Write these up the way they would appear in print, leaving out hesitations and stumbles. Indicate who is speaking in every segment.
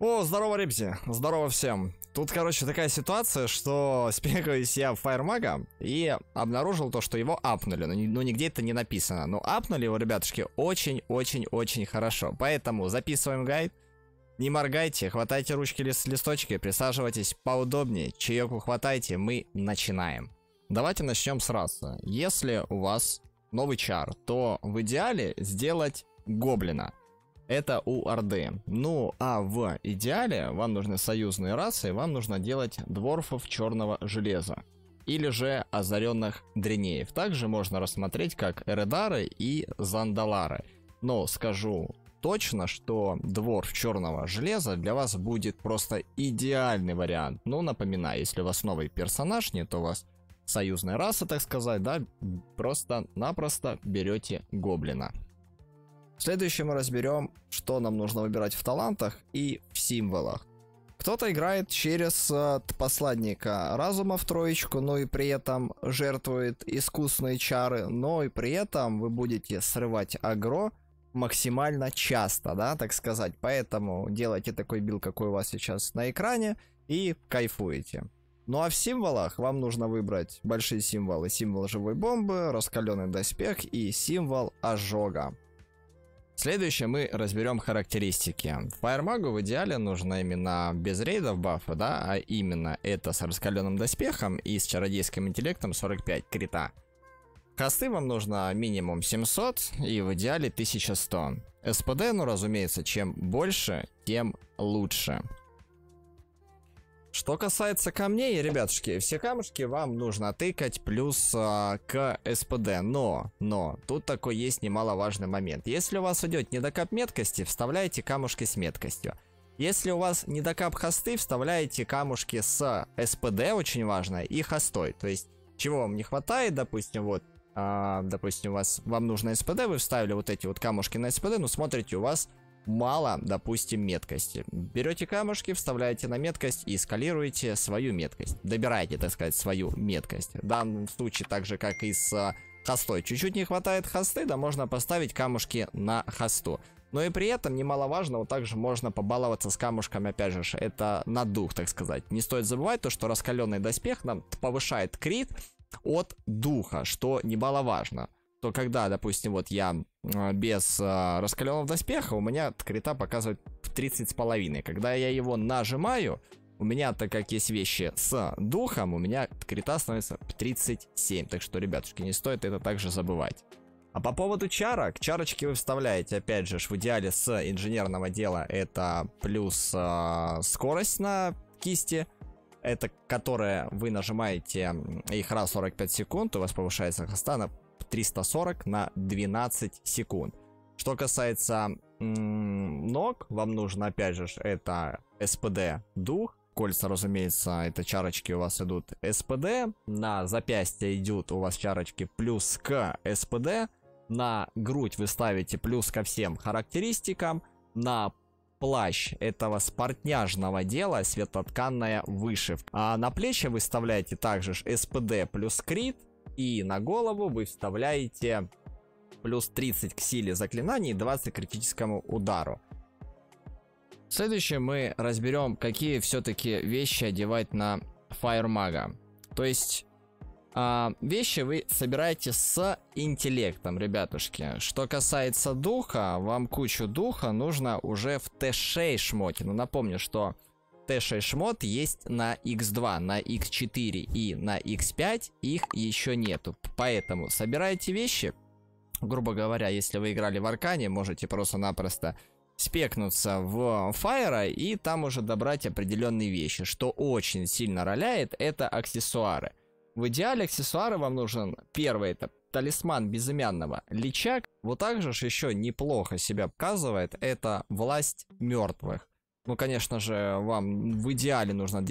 Speaker 1: О, здорово, ребзи, здорово всем. Тут, короче, такая ситуация, что спекаюсь я в Фаермага и обнаружил то, что его апнули. Но нигде это не написано. Но апнули его, ребятушки, очень-очень-очень хорошо. Поэтому записываем гайд. Не моргайте, хватайте ручки, листочки, присаживайтесь поудобнее, чаеку хватайте, мы начинаем. Давайте начнем сразу. Если у вас новый чар, то в идеале сделать гоблина. Это у Орды. Ну, а в идеале вам нужны союзные расы, и вам нужно делать дворфов черного железа. Или же озаренных дренеев. Также можно рассмотреть как эредары и зандалары. Но скажу точно, что дворф черного железа для вас будет просто идеальный вариант. Но напоминаю, если у вас новый персонаж, нет у вас союзная раса, так сказать, да, просто-напросто берете гоблина. Следующее мы разберем, что нам нужно выбирать в талантах и в символах. Кто-то играет через посланника разума в троечку, но и при этом жертвует искусные чары, но и при этом вы будете срывать агро максимально часто, да, так сказать. Поэтому делайте такой билд, какой у вас сейчас на экране, и кайфуете. Ну а в символах вам нужно выбрать большие символы. Символ живой бомбы, раскаленный доспех и символ ожога. Следующее мы разберем характеристики. Фаермагу в идеале нужно именно без рейдов бафа, да, а именно это с раскаленным доспехом и с чародейским интеллектом 45 крита. Хосты вам нужно минимум 700 и в идеале 1100. СПД, ну разумеется, чем больше, тем лучше. Что касается камней, ребятушки, все камушки вам нужно тыкать плюс к СПД, но тут такой есть немаловажный момент. Если у вас идет недокап меткости, вставляете камушки с меткостью. Если у вас недокап хосты, вставляете камушки с СПД, очень важно, и хостой. То есть, чего вам не хватает, допустим, вот, допустим, вам нужно СПД, вы вставили вот эти вот камушки на СПД, но смотрите, у вас мало, допустим, меткости. Берете камушки, вставляете на меткость и скалируете свою меткость. Добираете, так сказать, свою меткость. В данном случае, так же, как и с хостой. Чуть-чуть не хватает хосты, да можно поставить камушки на хосту. Но и при этом, немаловажно, вот также можно побаловаться с камушками, опять же, это на дух, так сказать. Не стоит забывать то, что раскаленный доспех нам повышает крит от духа, что немаловажно. То когда, допустим, вот я без раскаленного доспеха, у меня крита показывает в 30,5. Когда я его нажимаю, у меня, так как есть вещи с духом, у меня крита становится в 37. Так что, ребятушки, не стоит это также забывать. А по поводу чарок, чарочки вы вставляете, опять же, в идеале с инженерного дела, это плюс скорость на кисти. Это которая вы нажимаете их раз 45 секунд, у вас повышается хоста на 340 на 12 секунд. Что касается ног, вам нужно, опять же, это СПД дух. Кольца, разумеется, это чарочки у вас идут СПД. На запястье идут у вас чарочки плюс к СПД. На грудь вы ставите плюс ко всем характеристикам. На плащ этого спортняжного дела светлотканная вышивка. А на плечи вы вставляете также СПД плюс крит. И на голову вы вставляете плюс 30 к силе заклинаний и 20 к критическому удару. Следующее мы разберем, какие все-таки вещи одевать на Фаермага. То есть вещи вы собираете с интеллектом, ребятушки. Что касается духа, вам кучу духа нужно уже в Т6 шмоте. Но напомню, что Т6 шмот есть на X2, на X4 и на X5, их еще нету. Поэтому собирайте вещи. Грубо говоря, если вы играли в Аркане, можете просто-напросто спекнуться в Фаера и там уже добрать определенные вещи. Что очень сильно роляет, это аксессуары. В идеале аксессуары вам нужен первый, это талисман безымянного Лича. Вот также еще неплохо себя показывает, это власть мертвых. Ну, конечно же, вам в идеале нужно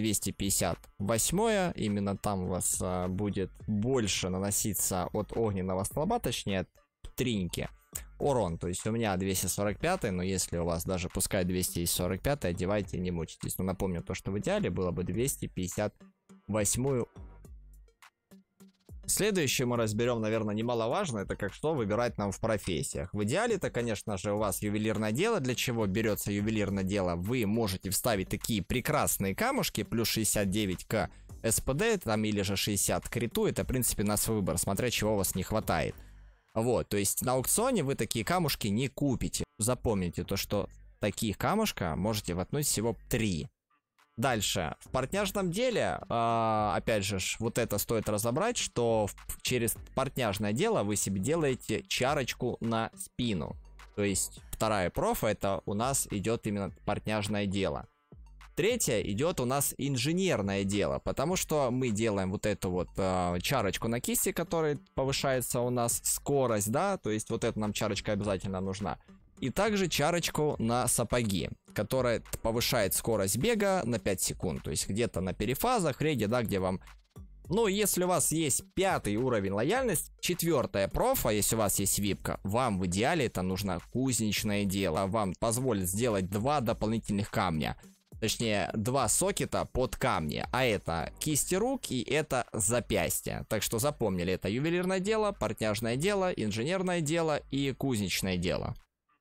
Speaker 1: 258, именно там у вас будет больше наноситься от огненного столба, точнее, от триньки, урон. То есть у меня 245, но если у вас даже пускай 245, одевайте, не мучитесь. Но напомню то, что в идеале было бы 258 Следующее мы разберем, наверное, немаловажно, это как что выбирать нам в профессиях. В идеале-то, конечно же, у вас ювелирное дело. Для чего берется ювелирное дело? Вы можете вставить такие прекрасные камушки, плюс 69 к СПД, там или же 60 к риту. Это, в принципе, на свой выбор, смотря чего у вас не хватает. Вот, то есть на аукционе вы такие камушки не купите. Запомните то, что таких камушка можете воткнуть всего 3. Дальше, в портняжном деле, опять же, вот это стоит разобрать, что через портняжное дело вы себе делаете чарочку на спину. То есть вторая профа, это у нас идет именно портняжное дело. Третье идет у нас инженерное дело, потому что мы делаем вот эту вот чарочку на кисти, которая повышается у нас скорость, да, то есть вот эта нам чарочка обязательно нужна. И также чарочку на сапоги, которая повышает скорость бега на 5 секунд. То есть где-то на перефазах, рейде, да, где вам... Ну, если у вас есть 5-й уровень лояльности, 4-я профа, если у вас есть випка, вам в идеале это нужно кузнечное дело. Вам позволит сделать 2 дополнительных камня. Точнее, 2 сокета под камни. А это кисти рук и это запястья. Так что запомнили, это ювелирное дело, портняжное дело, инженерное дело и кузнечное дело.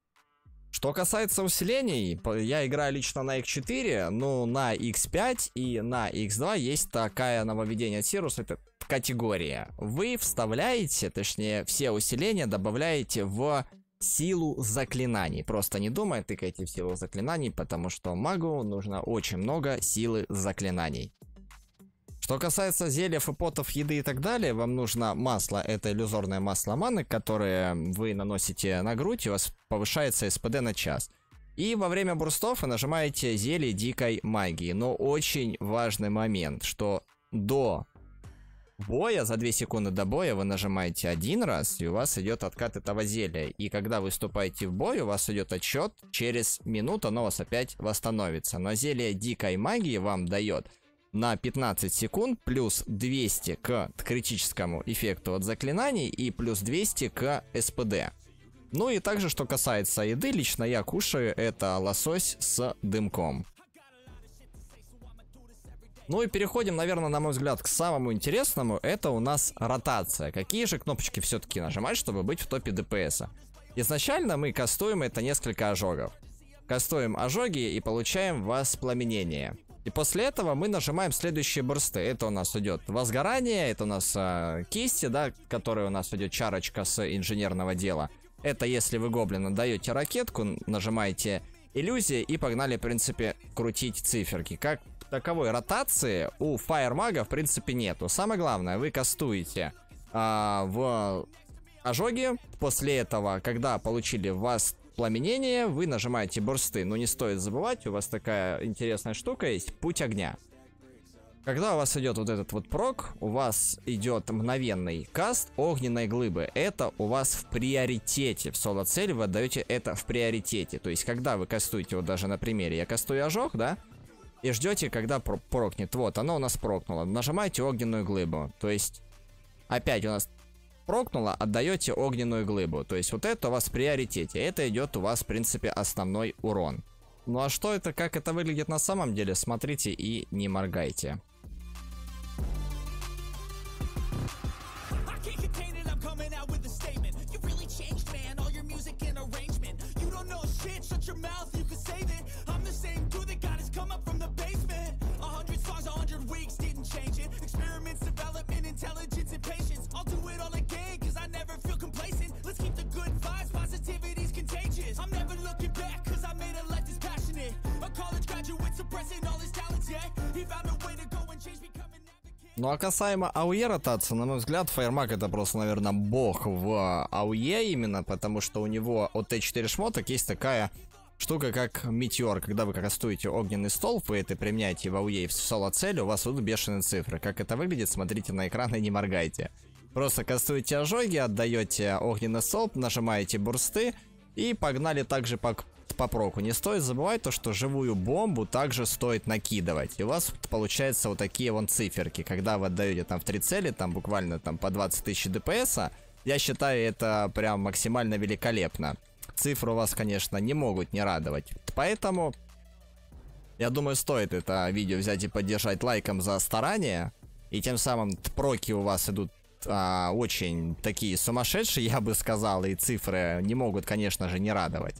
Speaker 1: Что касается усилений, я играю лично на X4, но на X5 и на X2 есть такая нововведение от Sirus, это категория. Вы вставляете, точнее, все усиления добавляете в силу заклинаний. Просто не думай, тыкайте в силу заклинаний, потому что магу нужно очень много силы заклинаний. Что касается зельев и потов, еды и так далее, вам нужно масло, это иллюзорное масло маны, которое вы наносите на грудь, и у вас повышается СПД на час. И во время бурстов вы нажимаете зелье дикой магии. Но очень важный момент, что до боя, за 2 секунды до боя вы нажимаете 1 раз, и у вас идет откат этого зелья. И когда вы вступаете в бой, у вас идет отчет, через минуту оно у вас опять восстановится. Но зелье дикой магии вам дает на 15 секунд плюс 200 к критическому эффекту от заклинаний и плюс 200 к СПД. Ну и также, что касается еды, лично я кушаю это лосось с дымком. Ну и переходим, наверное, на мой взгляд, к самому интересному. Это у нас ротация. Какие же кнопочки все-таки нажимать, чтобы быть в топе ДПС? Изначально мы кастуем это несколько ожогов. Кастуем ожоги и получаем воспламенение. И после этого мы нажимаем следующие бурсты. Это у нас идет возгорание, это у нас кисти, да, которая у нас идет чарочка с инженерного дела. Это если вы гоблину даете ракетку, нажимаете иллюзии и погнали, в принципе, крутить циферки. Как таковой ротации у фаермага, в принципе, нету. Самое главное, вы кастуете в ожоги. После этого, когда получили воспламенение, вы нажимаете бурсты. Но не стоит забывать, у вас такая интересная штука есть, путь огня. Когда у вас идет вот этот вот прок, у вас идет мгновенный каст огненной глыбы. Это у вас в приоритете. В соло-цель вы отдаете это в приоритете. То есть, когда вы кастуете, вот даже на примере, я кастую ожог, да? И ждете, когда прокнет. Вот, оно у нас прокнуло. Нажимаете огненную глыбу. То есть, опять у нас прокнуло, отдаете огненную глыбу. То есть, вот это у вас в приоритете. Это идет у вас, в принципе, основной урон. Ну а что это, как это выглядит на самом деле, смотрите и не моргайте. Ну а касаемо АОЕ ротации, на мой взгляд, фаермаг это просто, наверное, бог в АОЕ именно, потому что у него от Т4 шмоток есть такая штука, как метеор. Когда вы кастуете огненный столб, вы это применяете в АОЕ и в соло-цель, у вас идут бешеные цифры. Как это выглядит, смотрите на экран и не моргайте. Просто кастуете ожоги, отдаете огненный столб, нажимаете бурсты и погнали также по проку. Не стоит забывать то, что живую бомбу также стоит накидывать. И у вас получается вот такие вон циферки. Когда вы отдаете там в 3 цели, там буквально там по 20 тысяч ДПС, я считаю это прям максимально великолепно. Цифры у вас, конечно, не могут не радовать. Поэтому, я думаю, стоит это видео взять и поддержать лайком за старание. И тем самым проки у вас идут очень такие сумасшедшие, я бы сказал, и цифры не могут, конечно же, не радовать.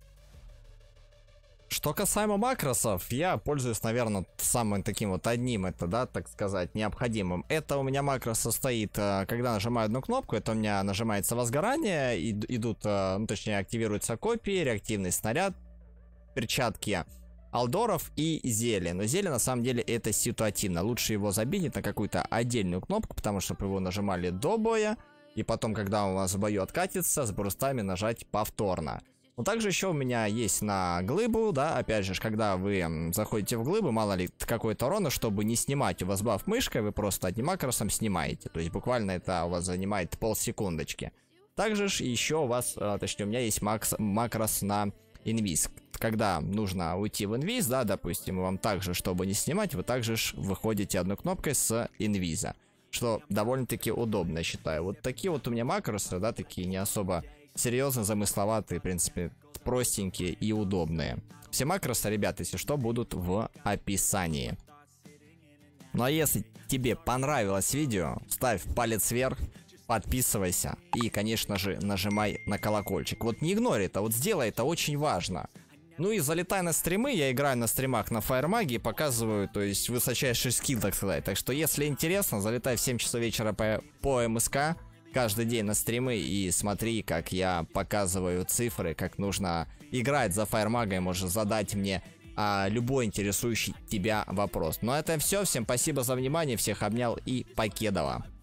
Speaker 1: Что касаемо макросов, я пользуюсь, наверное, самым таким вот одним, это, да, так сказать, необходимым. Это у меня макрос состоит, когда нажимаю одну кнопку, это у меня нажимается возгорание, идут, ну, точнее, активируются копии, реактивный снаряд, перчатки алдоров и зелье. Но зелье на самом деле это ситуативно. Лучше его забить на какую-то отдельную кнопку, потому что его нажимали до боя, и потом, когда у вас в бою откатится, с брустами нажать повторно. Но также еще у меня есть на глыбу, да, опять же, когда вы заходите в глыбу, мало ли какой-то урона, чтобы не снимать у вас баф мышкой, вы просто одним макросом снимаете. То есть буквально это у вас занимает полсекундочки. Также же еще у вас, точнее у меня есть макрос на инвиз. Когда нужно уйти в инвиз, да, допустим, вам также, чтобы не снимать, вы также выходите одной кнопкой с инвиза. Что довольно-таки удобно, я считаю. Вот такие вот у меня макросы, да, такие не особо серьезно замысловатые, в принципе, простенькие и удобные. Все макросы, ребят, если что, будут в описании. Ну а если тебе понравилось видео, ставь палец вверх, подписывайся и, конечно же, нажимай на колокольчик. Вот не игнори это, вот сделай, это очень важно. Ну и залетай на стримы, я играю на стримах на Фаермаге и показываю, то есть, высочайший скилл, так сказать. Так что, если интересно, залетай в 7 часов вечера по МСК каждый день на стримы и смотри, как я показываю цифры, как нужно играть за Фаермага, и можешь задать мне любой интересующий тебя вопрос. Ну а это все, всем спасибо за внимание, всех обнял и покедова.